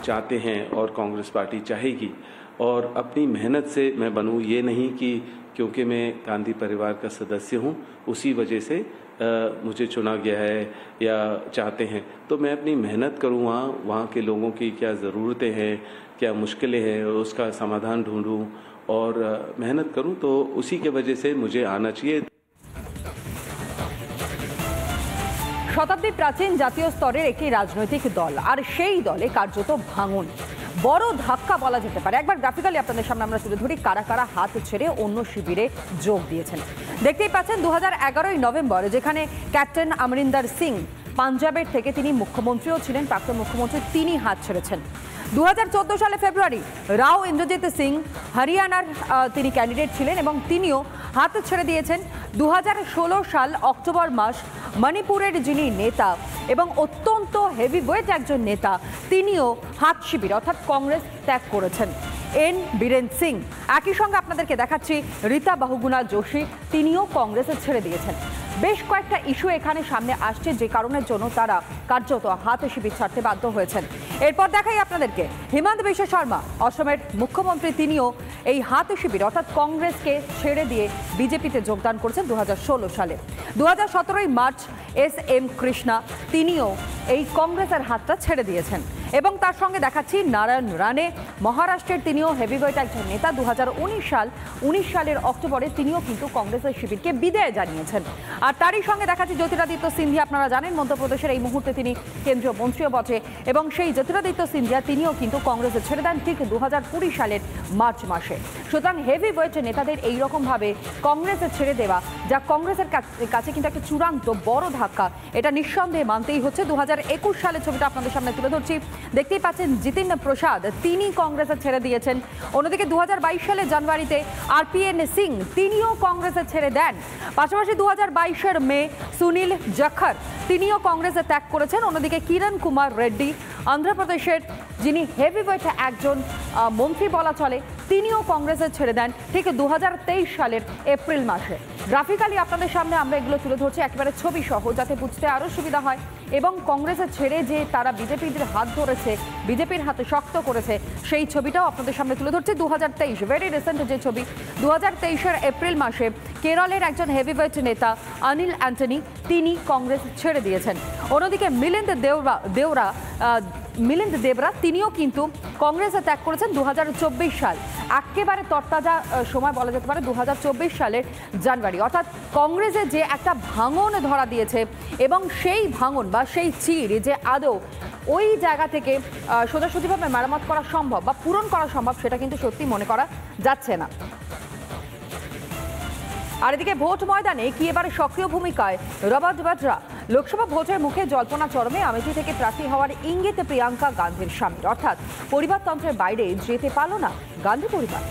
चाहते हैं और कांग्रेस पार्टी चाहेगी और अपनी मेहनत से मैं बनूं, ये नहीं कि क्योंकि मैं गांधी परिवार का सदस्य हूं उसी वजह से मुझे चुना गया है या चाहते हैं, तो मैं अपनी मेहनत करूं, वहाँ के लोगों की क्या ज़रूरतें हैं, क्या मुश्किलें हैं, उसका समाधान ढूंढूं और मेहनत करूं, तो उसी के वजह से मुझे आना चाहिए। শতাব্দী প্রাচীন জাতীয় স্তরের একটি রাজনৈতিক দল আর সেই দলে কার্যত ভাঙন, বড় ধাক্কা বলা যেতে পারে। একবার গ্রাফিক্যালি আপনাদের সামনে আমরা তুলে ধরি কারা কারা হাত ছেড়ে অন্য শিবিরে যোগ দিয়েছেন। দেখতেই পাচ্ছেন 2011 নভেম্বর যেখানে ক্যাপ্টেন অমরিন্দর সিং পাঞ্জাবের থেকে তিনি মুখ্যমন্ত্রীও ছিলেন, প্রাক্তন মুখ্যমন্ত্রী, তিনি হাত ছেড়েছেন। 2014 সালে ফেব্রুয়ারি রাও ইন্দ্রজিৎ সিং হরিয়ানার তিনি ক্যান্ডিডেট ছিলেন এবং তিনিও হাত ছেড়ে দিয়েছেন। 2016 সাল অক্টোবর মাস মণিপুরের যিনি নেতা এবং অত্যন্ত হেভিওয়েট একজন নেতা, তিনিও হাত শিবির অর্থাৎ কংগ্রেস ত্যাগ করেছেন। এন বীরেন সিং, একই সঙ্গে আপনাদেরকে দেখাচ্ছি রীতা বহুগুণা যোশী, তিনিও কংগ্রেসে ছেড়ে দিয়েছেন। বেশ কয়েকটা ইস্যু এখানে সামনে আসছে যে কারণের জন্য তারা কার্যত হাত শিবির ছাড়তে বাধ্য হয়েছেন। এরপর দেখাই আপনাদেরকে হিমন্ত বিশ্ব শর্মা, অসমের মুখ্যমন্ত্রী, তিনিও এই হাত শিবির অর্থাৎ কংগ্রেসকে ছেড়ে দিয়ে বিজেপিতে যোগদান করেছেন 2016 সালে। 2017 মার্চ SM কৃষ্ণা, তিনিও এই কংগ্রেসের হাতটা ছেড়ে দিয়েছেন। এবং তার সঙ্গে দেখাচ্ছি নারায়ণ রানে, মহারাষ্ট্রের তিনিও হেভিওয়েট একজন নেতা। 2019 সালের অক্টোবরে তিনিও কিন্তু কংগ্রেসের শিবিরকে বিদায় জানিয়েছেন। আর তারই সঙ্গে দেখাচ্ছি জ্যোতিরাদিত্য সিন্ধিয়া, আপনারা জানেন মধ্যপ্রদেশের এই মুহূর্তে তিনি কেন্দ্রীয় মন্ত্রীও বটে এবং সেই জ্যোতিরাদিত্য সিন্ধিয়া তিনিও কিন্তু কংগ্রেসে ছেড়ে দেন ঠিক 2020 সালের মার্চ মাসে। সুতরাং হেভিওয়েট নেতাদের এইরকমভাবে কংগ্রেসে ছেড়ে দেওয়া, যা কংগ্রেসের কাছে কিন্তু একটা চূড়ান্ত বড় ধাক্কা, এটা নিঃসন্দেহে মানতেই হচ্ছে। 2021 সালের ছবিটা আপনাদের সামনে তুলে ধরছি। দেখতেই পাচ্ছেন জিতিন প্রসাদ, তিনি কংগ্রেসে ছেড়ে দিয়েছেন। অন্যদিকে 2022 সালের জানুয়ারিতে RPN সিং, তিনিও কংগ্রেসে ছেড়ে দেন। পাশাপাশি 2022 মে সুনীল জাখর, তিনিও কংগ্রেসে ত্যাগ করেছেন। অন্যদিকে কিরণ কুমার রেড্ডি, অন্ধ্রপ্রদেশের যিনি হেভিওয়েট একজন মন্ত্রী বলা চলে, তিনিও কংগ্রেসে ছেড়ে দেন ঠিক 2023 সালের এপ্রিল মাসে। গ্রাফিক্যালি আপনাদের সামনে আমরা এগুলো তুলে ধরছি একেবারে ছবি সহ, যাতে বুঝতে আরও সুবিধা হয়। এবং কংগ্রেসে ছেড়ে যে তারা বিজেপির হাত ধরেছে, বিজেপির হাতে শক্ত করেছে, সেই ছবিটাও আপনাদের সামনে তুলে ধরছি। 2023 ভেরি রিসেন্ট যে ছবি, 2023 এপ্রিল মাসে কেরলের একজন হেভিওয়েট নেতা অনিল অ্যান্টনি, তিনি কংগ্রেস ছেড়ে দিয়েছেন। অন্যদিকে মিলিন্দ দেবরা, তিনিও কিন্তু কংগ্রেসে ত্যাগ করেছেন 2024 সাল। একেবারে তরতাজা সময় বলা যেতে পারে 2024 সালের জানুয়ারি, অর্থাৎ কংগ্রেসে যে একটা ভাঙন ধরা দিয়েছে এবং সেই ভাঙন বা সেই চির যে আদৌ ওই জায়গা থেকে সোজাসুজিভাবে মেরামত করা সম্ভব বা পূরণ করা সম্ভব, সেটা কিন্তু সত্যি মনে করা যাচ্ছে না। আর এদিকে ভোট ময়দানে কি এবারে সক্রিয় ভূমিকায় রবার্ট বাড্রা? লোকসভা ভোটের মুখে জল্পনা চরমে, আমেঠি থেকে প্রার্থী হওয়ার ইঙ্গিত প্রিয়াঙ্কা গান্ধীর স্বামীর, অর্থাৎ পরিবারতন্ত্রের বাইরে যেতে পারল না গান্ধী পরিবার।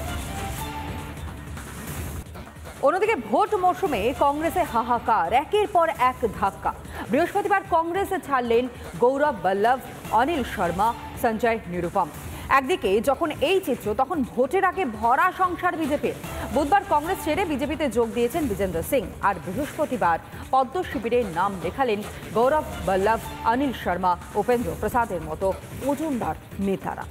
অন্যদিকে ভোট মৌসুমে কংগ্রেসে হাহাকার, একের পর এক ধাক্কা। বৃহস্পতিবার কংগ্রেসে ছাড়লেন গৌরব বল্লভ, অনিল শর্মা, সঞ্জয় নিরুপম। একদিকে যখন এই চিত্র, তখন ভোটের আগে ভরা সংসার বিজেপির। বুধবার কংগ্রেস ছেড়ে বিজেপিতে যোগ দিয়েছেন বিজেন্দ্র সিং, আর বৃহস্পতিবার পদ্ম শিবিরে নাম লেখালেন গৌরব বল্লভ, অনিল শর্মা, উপেন্দ্র প্রসাদের মতো ওজনদার নেতারা।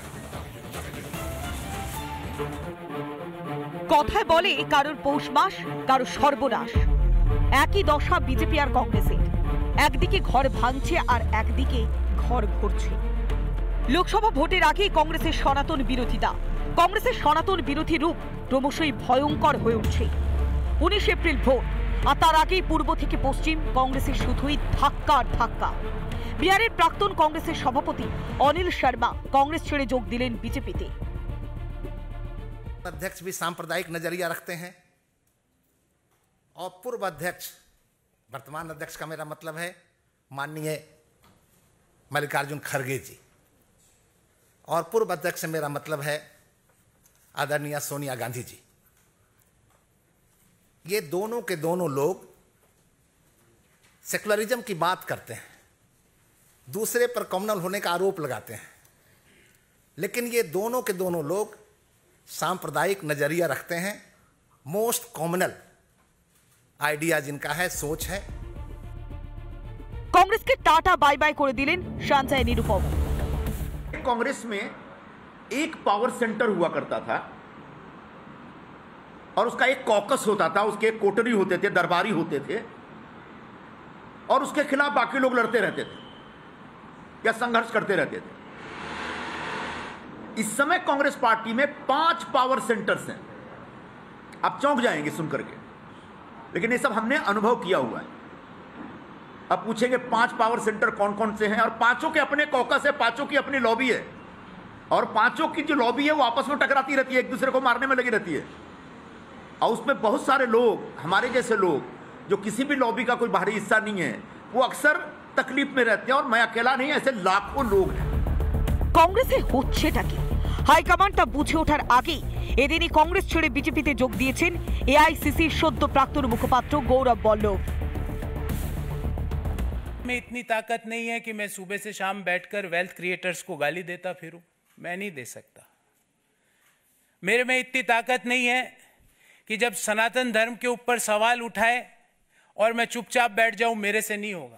কথায় বলে কারোর পৌষ মাস, কারোর সর্বনাশ। একই দশা বিজেপি আর কংগ্রেসের। একদিকে ঘর ভাঙছে আর একদিকে ঘর ভরছে। লোকসভা ভোটের আগে কংগ্রেসের সনাতন বিরোধিতা, কংগ্রেসের সনাতন বিরোধী রূপ ক্রমশই ভয়ঙ্কর হয়ে উঠছে। 19 এপ্রিল ভোট, আর তার আগেই পূর্ব থেকে পশ্চিম কংগ্রেসের শুধুই ধাক্কা আর ধাক্কা। বিহারের প্রাক্তন কংগ্রেসের সভাপতি অনিল শর্মা কংগ্রেস ছেড়ে যোগ দিলেন বিজেপিতে। अध्यक्ष भी सांप्रदायिक नजरिया रखते हैं और पूर्व अध्यक्ष, वर्तमान अध्यक्ष का मेरा मतलब है माननीय मल्लिकार्जुन खड़गे जी, और पूर्व अध्यक्ष से मेरा मतलब है आदरणीय सोनिया गांधी जी। ये दोनों के दोनों लोग सेकुलरिज्म की बात करते हैं, दूसरे पर कम्युनल होने का आरोप लगाते हैं, लेकिन ये दोनों के दोनों लोग सांप्रदायिक नजरिया रखते हैं। मोस्ट कॉमनल आइडिया जिनका है, सोच है। কংগ্রেসকে টাটা বাই বাই করে দিলেন সঞ্জয় নিরুপম। कांग्रेस में एक पावर सेंटर हुआ करता था और उसका एक कॉकस होता था, उसके एक कोटरी होते थे, दरबारी होते थे, और उसके खिलाफ बाकी लोग लड़ते रहते थे या संघर्ष करते रहते थे। इस समय कांग्रेस पार्टी में 5 पावर सेंटर्स हैं। आप चौंक जाएंगे सुनकर के, लेकिन ये सब हमने अनुभव किया हुआ है। अब पूछेंगे 5 पावर सेंटर कौन कौन से हैं, और पांचों के अपने कॉकस है, पांचों की अपनी लॉबी है, और पांचों की जो लॉबी है वो आपस में टकराती रहती है, एक दूसरे को मारने में लगी रहती है। और उसमें बहुत सारे लोग, हमारे जैसे लोग जो किसी भी लॉबी का कोई बाहरी हिस्सा नहीं है, वो अक्सर तकलीफ में रहते हैं। और मैं अकेला नहीं, ऐसे लाखों लोग हैं। কংগ্রেসে হচ্ছেটা কি? হাইকমান্ড তা বুঝে ওঠার আগেই এদিনই কংগ্রেস ছেড়ে বিজেপিতে যোগ দিয়েছেন এআইসিসির সদ্য প্রাক্তন মুখপাত্র গৌরব বল্লভ। में इतनी ताकत नहीं है कि मैं सुबह से शाम बैठकर वेल्थ क्रिएटर्स को गाली देता फिरूं, मैं नहीं दे सकता। मेरे में इतनी ताकत नहीं है कि जब सनातन धर्म के ऊपर सवाल उठाए और मैं चुपचाप बैठ जाऊं, मेरे से नहीं होगा।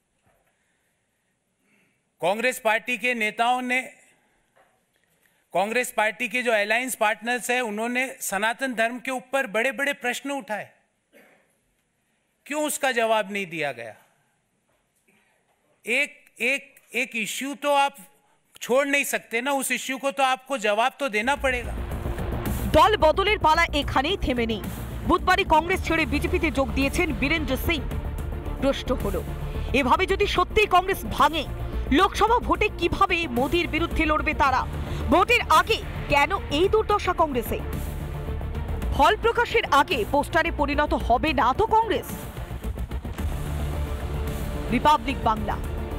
कांग्रेस पार्टी के नेताओं ने, कांग्रेस पार्टी के जो अलायंस पार्टनर्स हैं, उन्होंने सनातन धर्म के ऊपर बड़े बड़े प्रश्न उठाए, क्यों उसका जवाब नहीं दिया गया? एक इश्यू तो आप छोड़ नहीं सकते ना, उस इश्यू को तो आपको जवाब तो देना पड़ेगा। দল বদলের পালা এখানেই থেমে নেই। বুধবারই কংগ্রেস ছেড়ে বিজেপিতে যোগ দিয়েছেন বীরেন্দ্র সিং। প্রশ্ন হলো, এভাবে যদি সত্যি কংগ্রেস ভাঙে, লোকসভা ভোটে কিভাবে মোদির বিরুদ্ধে লড়বে তারা? ভোটের আগে কেন এই দুর্দশা কংগ্রেসে? ফল প্রকাশের আগে পোস্টারে পরিণত হবে না তো কংগ্রেস? রিপাবলিক বাংলা।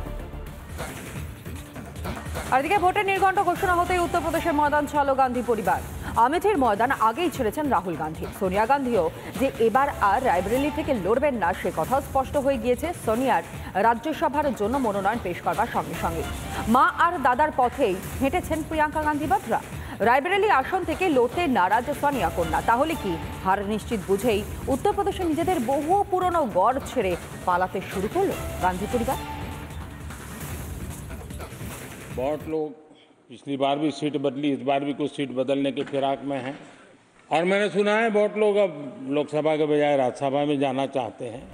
আর এদিকে ভোটের নির্ঘণ্ট ঘোষণা হতেই উত্তরপ্রদেশের ময়দান ছাড়ল গান্ধী পরিবার। আমেথির ময়দান আগেই ছেড়েছেন রাহুল গান্ধী। সোনিয়া গান্ধীও যে এবার আর রায়বেরেলি থেকে লড়বেন না, সে কথাও স্পষ্ট হয়ে গিয়েছে সোনিয়ার রাজ্যসভার জন্য মনোনয়ন পেশ করবার সঙ্গে সঙ্গে। মা আর দাদার পথেই হেঁটেছেন প্রিয়াঙ্কা গান্ধী বাড্রা। রায়বেরেলি আসন থেকে লড়তে নারাজ সোনিয়া কন্যা। তাহলে কি হার নিশ্চিত বুঝেই উত্তরপ্রদেশে নিজেদের বহু পুরনো গড় ছেড়ে পালাতে শুরু করলো গান্ধী পরিবার? बहुत लोग पिछली बार भी सीट बदली, इस बार भी कुछ सीट बदलने के फिराक में हैं, और मैंने सुना है बहुत लोग अब लोकसभा के बजाय राज्यसभा में जाना चाहते हैं।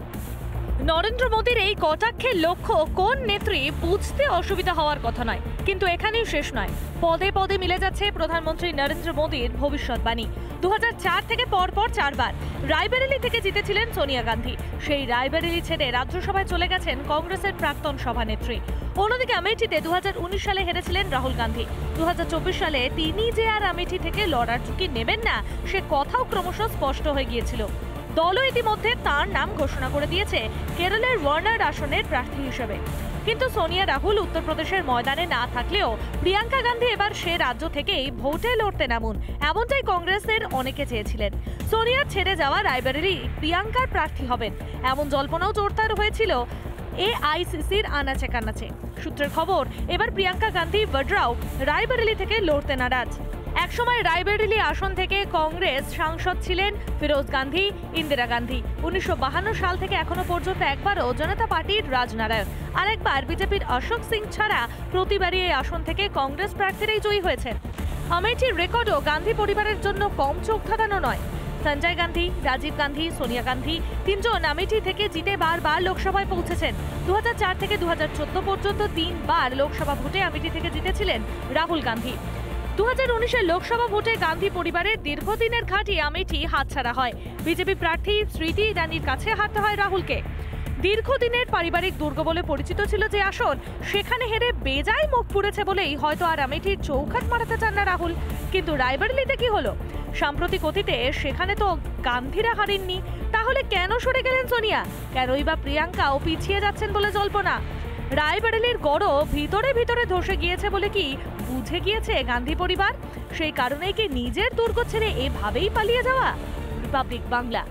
নরেন্দ্র মোদীর এই কটাক্ষের লক্ষ্য কোন নেত্রী বুঝতে অসুবিধা হওয়ার কথা নয়, কিন্তু এখানেই শেষ নয়। পদে পদে মিলে যাচ্ছে প্রধানমন্ত্রী নরেন্দ্র মোদীর ভবিষ্যৎবাণী। 2004 থেকে পরপর 4 বার রায়বেরেলি থেকে জিতেছিলেন সোনিয়া গান্ধী। সেই রায়বেরেলি ছেড়ে রাজ্যসভায় চলে গেছেন কংগ্রেসের প্রাক্তন সভানেত্রী। অন্যদিকে আমেঠিতে 2019 সালে হেরেছিলেন রাহুল গান্ধী। 2024 সালে তিনি যে আর আমেঠি থেকে লড়ার ঝুঁকি নেবেন না, সে কথাও ক্রমশ স্পষ্ট হয়ে গিয়েছিল। দলও ইতিমধ্যে তার নাম ঘোষণা করে দিয়েছে কেরলের ওয়ার্নাড আসনের প্রার্থী হিসেবে। কিন্তু সোনিয়া রাহুল উত্তরপ্রদেশের ময়দানে না থাকলেও প্রিয়াঙ্কা গান্ধী এবার সে রাজ্য থেকেই ভোটে লড়তে নামুন, এমনটাই কংগ্রেসের অনেকে চেয়েছিলেন। সোনিয়ার ছেড়ে যাওয়া রায়বেরেলি প্রিয়াঙ্কার প্রার্থী হবেন, এমন জল্পনাও জোরদার হয়েছিল এআইসিসির আনাচে কানাচে। সূত্রের খবর, এবার প্রিয়াঙ্কা গান্ধী বাড্রাও রায়বেরেলি থেকে লড়তে নারাজ। একসময় রায়বেরেলি আসন থেকে কংগ্রেস সাংসদ ছিলেন ফিরোজ গান্ধী, ইন্দিরা গান্ধী। 1952 সাল থেকে এখনো পর্যন্ত একবারও জনতা পার্টির রাজনারায়ণ আর একবার বিজেপির অশোক সিং ছাড়া প্রতিবারই এই আসন থেকে কংগ্রেস প্রার্থীরাই জয়ী হয়েছেন। আমেঠির রেকর্ডও গান্ধী পরিবারের জন্য কম চোখ ধাঁধানো নয়। সঞ্জয় গান্ধী, রাজীব গান্ধী, সোনিয়া গান্ধী তিনজন আমেঠি থেকে জিতে বারবার লোকসভায় পৌঁছেছেন। 2004 থেকে 2014 পর্যন্ত 3 বার লোকসভা ভোটে আমেঠি থেকে জিতেছিলেন রাহুল গান্ধী। 2019-এর লোকসভা ভোটে গান্ধী পরিবারের দীর্ঘদিনের ঘাঁটি আমেঠি হাতছাড়া হয়। বিজেপি প্রার্থী স্মৃতি ইরানির কাছে হারতে হয় রাহুলকে। দীর্ঘদিনের পারিবারিক দুর্গ বলে পরিচিত ছিল যে আসন, সেখানে হেরে বেজায় মুখ পুড়েছে বলেই হয়তো আর আমেঠির চৌখাট মারাতে চান না রাহুল। কিন্তু রায়বেরেলিতে কি হলো? সাম্প্রতিক অতীতে সেখানে তো গান্ধীরা হারেননি, তাহলে কেন সরে গেলেন সোনিয়া? কেনই বা প্রিয়াঙ্কাও পিছিয়ে যাচ্ছেন বলে জল্পনা? রায়বেরেলির গড়ও ভিতরে ভিতরে ধসে গিয়েছে বলে কি বুঝে গিয়েছে গান্ধী পরিবার? সেই কারণেই কি নিজের দুর্গ ছেড়ে এভাবেই পালিয়ে যাওয়া? রিপাবলিক বাংলা।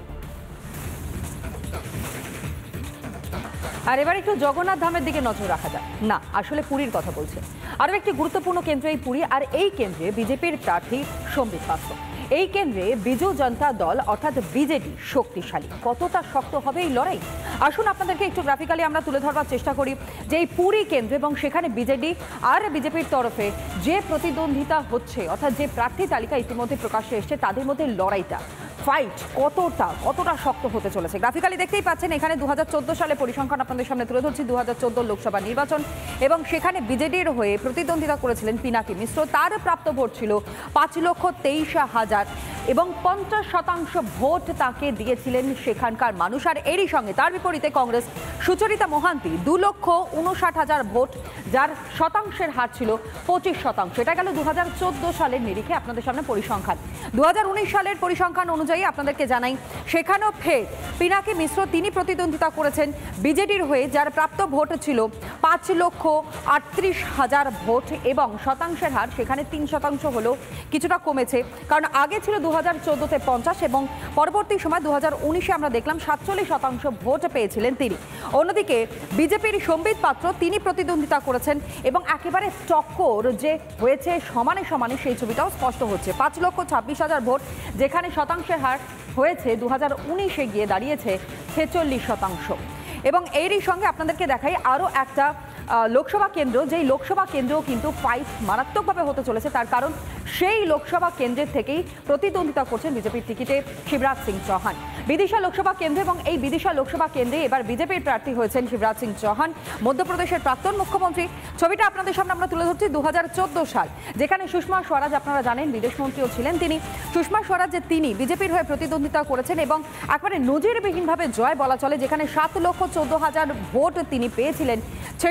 আর এবার একটু জগন্নাথ ধামের দিকে নজর রাখা যায়। না, আসলে পুরীর কথা বলছে। আরও একটি গুরুত্বপূর্ণ কেন্দ্র এই পুরী, আর এই কেন্দ্রে বিজেপির প্রার্থী সম্বিত পাত্র। এই কেন্দ্রে বিজু জনতা দল অর্থাৎ বিজেডি শক্তিশালী। কতটা শক্ত হবে এই লড়াই, আসুন আপনাদেরকে একটু গ্রাফিক্যালি আমরা তুলে ধরবার চেষ্টা করি যে এই পুরী কেন্দ্র এবং সেখানে বিজেডি আর বিজেপির তরফে যে প্রতিদ্বন্দ্বিতা হচ্ছে, অর্থাৎ যে প্রার্থী তালিকা ইতিমধ্যে প্রকাশ্যে এসছে তাদের মধ্যে লড়াইটা ফাইট কতটা শক্ত হতে চলেছে। গ্রাফিক্যালি দেখতেই পাচ্ছেন এখানে 2014 সালে পরিসংখ্যান আপনাদের সামনে তুলে ধরছি। 2014 লোকসভা নির্বাচন এবং সেখানে বিজেডির হয়ে প্রতিদ্বন্দ্বিতা করেছিলেন পিনাকি মিশ্র। তার প্রাপ্ত ভোট ছিল 5,23,000 এবং 50% ভোট তাকে দিয়েছিলেন সেখানকার মানুষ। আর এরই সঙ্গে তার বিপরীতে কংগ্রেস সুচরিতা মোহান্তি 2,59,000 ভোট, যার শতাংশের হার ছিল 25%। এটা গেল 2014 সালের নিরিখে আপনাদের সামনে পরিসংখ্যান। 2019 সালের পরিসংখ্যান অনুযায়ী আপনাদেরকে জানাই সেখানেও ফের পিনাকি মিশ্র তিনি প্রতিদ্বন্দ্বিতা করেছেন বিজেডির হয়ে, যার প্রাপ্ত ভোট ছিল 5,38,000 ভোট এবং শতাংশের হার সেখানে 3% হলো কিছুটা কমেছে, কারণ আগে ছিল 2014-তে 50 এবং পরবর্তী সময় 2019-এ আমরা দেখলাম 47% ভোট পেয়েছিলেন তিনি। অন্যদিকে বিজেপির সম্বিত পাত্র তিনি প্রতিদ্বন্দ্বিতা করেছেন এবং একেবারে টক্কর যে হয়েছে সমানে সমানে সেই ছবিটাও স্পষ্ট হচ্ছে। 5,26,000 ভোট, যেখানে শতাংশের হার হয়েছে 2019-এ গিয়ে দাঁড়িয়েছে 46%। এবং এরই সঙ্গে আপনাদেরকে দেখাই আরও একটা লোকসভা কেন্দ্র, যেই লোকসভা কেন্দ্রেও কিন্তু ফাইট মারাত্মকভাবে হতে চলেছে। তার কারণ সেই লোকসভা কেন্দ্রের থেকেই প্রতিদ্বন্দ্বিতা করছেন বিজেপির টিকিটে শিবরাজ সিং চৌহান। বিদিশা লোকসভা কেন্দ্র এবং এই বিদিশা লোকসভা কেন্দ্রে এবার বিজেপির প্রার্থী হয়েছেন শিবরাজ সিং চৌহান, মধ্যপ্রদেশের প্রাক্তন মুখ্যমন্ত্রী। ছবিটা আপনাদের সামনে আমরা তুলে ধরছি 2014 সাল, যেখানে সুষমা স্বরাজ আপনারা জানেন বিদেশমন্ত্রীও ছিলেন তিনি। সুষমা স্বরাজ তিনি বিজেপির হয়ে প্রতিদ্বন্দ্বিতা করেছেন এবং একবারে নজিরবিহীনভাবে জয় বলা চলে, যেখানে 7,14,000 ভোট তিনি পেয়েছিলেন।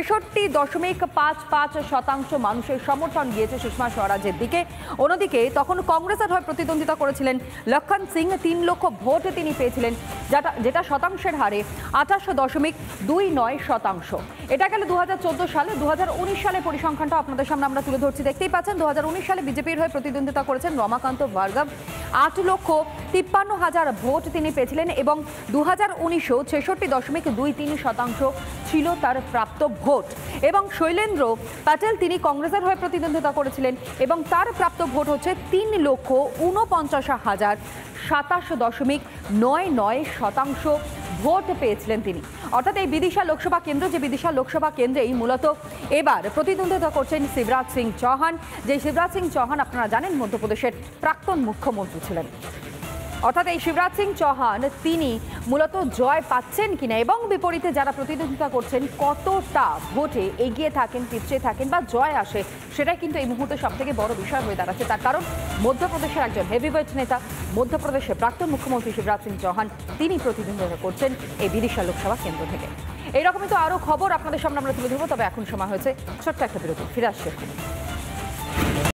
66.55% মানুষের সমর্থন গিয়েছে সুষমা স্বরাজের দিকে। অন্যদিকে তখন কংগ্রেসের হয়ে প্রতিদ্বন্দ্বিতা করেছিলেন লক্ষণ সিং, 3 লক্ষ ভোট তিনি পেয়েছিলেন, যেটা শতাংশের হারে 28.29%। এটা গেল 2014 সালে। 2019 সালে পরিসংখ্যানটা আপনাদের সামনে আমরা তুলে ধরছি। দেখতেই পাচ্ছেন 2019 সালে বিজেপির হয়ে প্রতিদ্বন্দ্বিতা করেছেন রমাকান্ত ভার্গব, 8,53,000 ভোট তিনি পেয়েছিলেন এবং 2019-এও 66.23% ছিল তার প্রাপ্ত ভোট। এবং শৈলেন্দ্র প্যাটেল তিনি কংগ্রেসের হয়ে প্রতিদ্বন্দ্বিতা করেছিলেন এবং তার প্রাপ্ত ভোট হচ্ছে 3,49,000, 27.99% ভোট পেয়েছিলেন তিনি। অর্থাৎ এই বিদিশা লোকসভা কেন্দ্র, যে বিদিশা লোকসভা কেন্দ্রেই মূলত এবার প্রতিদ্বন্দ্বিতা করছেন শিবরাজ সিং চৌহান, যে শিবরাজ সিং চৌহান আপনারা জানেন মধ্যপ্রদেশের প্রাক্তন মুখ্যমন্ত্রী ছিলেন। অর্থাৎ এই শিবরাজ সিং চৌহান তিনি মূলত জয় পাচ্ছেন কিনা এবং বিপরীতে যারা প্রতিদ্বন্দ্বিতা করছেন কতটা ভোটে এগিয়ে থাকেন, পিছিয়ে থাকেন বা জয় আসে, সেটাই কিন্তু এই মুহূর্তে সবথেকে বড় বিষয় হয়ে দাঁড়াচ্ছে। তার কারণ মধ্যপ্রদেশের একজন হেভিওয়েট নেতা, মধ্যপ্রদেশের প্রাক্তন মুখ্যমন্ত্রী শিবরাজ সিং চৌহান তিনি প্রতিদ্বন্দ্বিতা করছেন এই বিদিশা লোকসভা কেন্দ্র থেকে। এইরকমই তো আরও খবর আপনাদের সামনে আমরা তুলে ধরবো, তবে এখন সময় হয়েছে ছোট্ট একটা বিরতি। ফিরে আসছে।